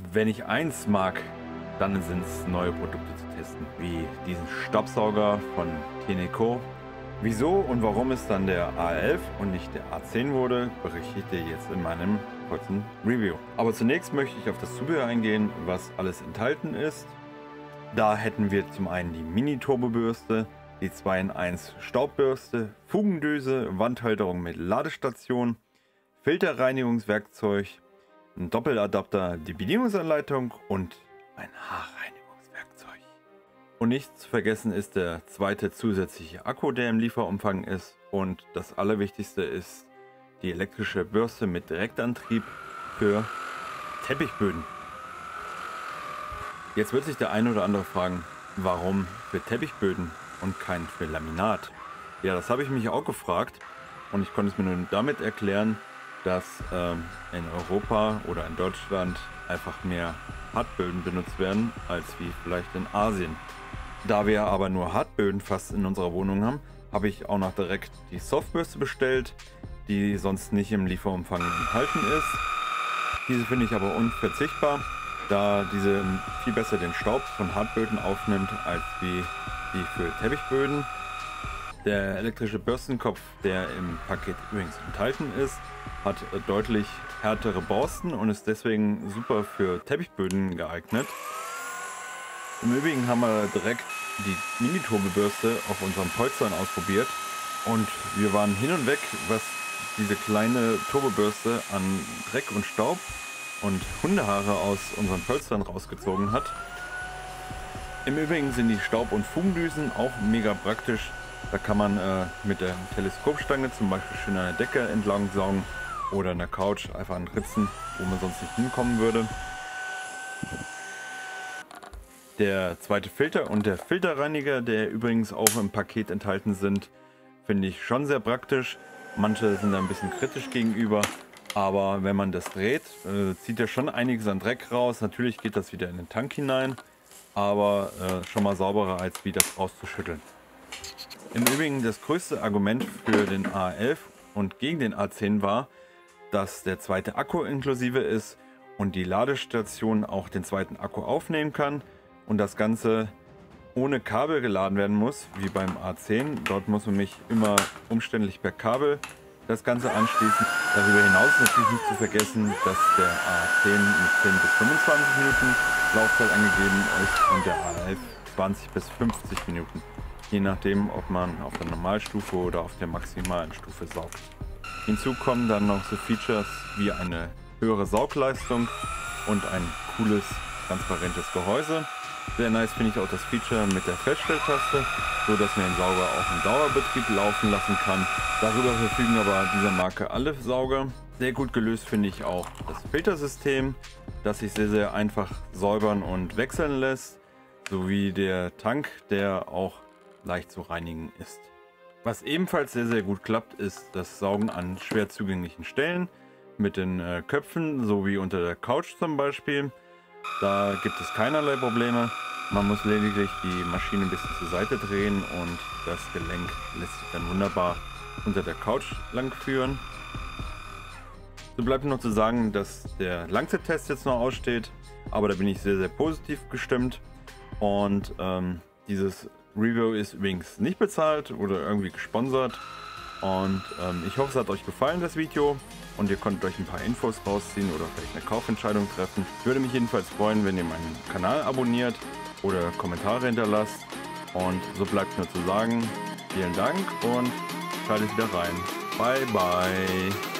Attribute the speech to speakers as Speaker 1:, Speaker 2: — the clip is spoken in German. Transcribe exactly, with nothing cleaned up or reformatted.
Speaker 1: wenn ich eins mag, dann sind es neue Produkte zu testen, wie diesen Staubsauger von Tenneco. Wieso und warum es dann der A elf und nicht der A zehn wurde, berichte ich dir jetzt in meinem kurzen Review. Aber zunächst möchte ich auf das Zubehör eingehen, was alles enthalten ist. Da hätten wir zum einen die Mini-Turbobürste, die zwei in eins Staubbürste, Fugendüse, Wandhalterung mit Ladestation, Filterreinigungswerkzeug, ein Doppeladapter, die Bedienungsanleitung und ein Haarreinigungswerkzeug. Und nicht zu vergessen ist der zweite zusätzliche Akku, der im Lieferumfang ist. Und das Allerwichtigste ist die elektrische Bürste mit Direktantrieb für Teppichböden. Jetzt wird sich der eine oder andere fragen, warum für Teppichböden und kein für Laminat? Ja, das habe ich mich auch gefragt und ich konnte es mir nun damit erklären, dass ähm, in Europa oder in Deutschland einfach mehr Hartböden benutzt werden, als wie vielleicht in Asien. Da wir aber nur Hartböden fast in unserer Wohnung haben, habe ich auch noch direkt die Softbürste bestellt, die sonst nicht im Lieferumfang enthalten ist. Diese finde ich aber unverzichtbar, da diese viel besser den Staub von Hartböden aufnimmt, als wie die für Teppichböden. Der elektrische Bürstenkopf, der im Paket übrigens enthalten ist, hat deutlich härtere Borsten und ist deswegen super für Teppichböden geeignet. Im Übrigen haben wir direkt die Mini-Turbobürste auf unseren Polstern ausprobiert und wir waren hin und weg, was diese kleine Turbobürste an Dreck und Staub und Hundehaare aus unseren Polstern rausgezogen hat. Im Übrigen sind die Staub- und Fugendüsen auch mega praktisch. Da kann man äh, mit der Teleskopstange zum Beispiel schön an der Decke entlang saugen oder an der Couch einfach an Ritzen, wo man sonst nicht hinkommen würde. Der zweite Filter und der Filterreiniger, der übrigens auch im Paket enthalten sind, finde ich schon sehr praktisch. Manche sind da ein bisschen kritisch gegenüber, aber wenn man das dreht, äh, zieht er schon einiges an Dreck raus. Natürlich geht das wieder in den Tank hinein, aber äh, schon mal sauberer als wie das rauszuschütteln. Im Übrigen das größte Argument für den A elf und gegen den A zehn war, dass der zweite Akku inklusive ist und die Ladestation auch den zweiten Akku aufnehmen kann und das Ganze ohne Kabel geladen werden muss, wie beim A zehn. Dort muss man mich immer umständlich per Kabel das Ganze anschließen. Darüber hinaus ist natürlich nicht zu vergessen, dass der A zehn mit zehn bis fünfundzwanzig Minuten Laufzeit angegeben ist und der A elf zwanzig bis fünfzig Minuten. Je nachdem, ob man auf der Normalstufe oder auf der maximalen Stufe saugt. Hinzu kommen dann noch so Features wie eine höhere Saugleistung und ein cooles, transparentes Gehäuse. Sehr nice finde ich auch das Feature mit der Feststelltaste, so dass man den Sauger auch im Dauerbetrieb laufen lassen kann. Darüber verfügen aber dieser Marke alle Sauger. Sehr gut gelöst finde ich auch das Filtersystem, das sich sehr sehr einfach säubern und wechseln lässt, sowie der Tank, der auch leicht zu reinigen ist. Was ebenfalls sehr sehr gut klappt, ist das Saugen an schwer zugänglichen Stellen mit den äh, Köpfen, so wie unter der Couch zum Beispiel. Da gibt es keinerlei Probleme. Man muss lediglich die Maschine ein bisschen zur Seite drehen und das Gelenk lässt sich dann wunderbar unter der Couch lang führen. So bleibt noch zu sagen, dass der Langzeittest jetzt noch aussteht, aber da bin ich sehr sehr positiv gestimmt und ähm, dieses Review ist übrigens nicht bezahlt oder irgendwie gesponsert und ähm, ich hoffe, es hat euch gefallen, das Video, und ihr konntet euch ein paar Infos rausziehen oder vielleicht eine Kaufentscheidung treffen. Ich würde mich jedenfalls freuen, wenn ihr meinen Kanal abonniert oder Kommentare hinterlasst, und so bleibt nur zu sagen, vielen Dank und schaltet wieder rein. Bye bye.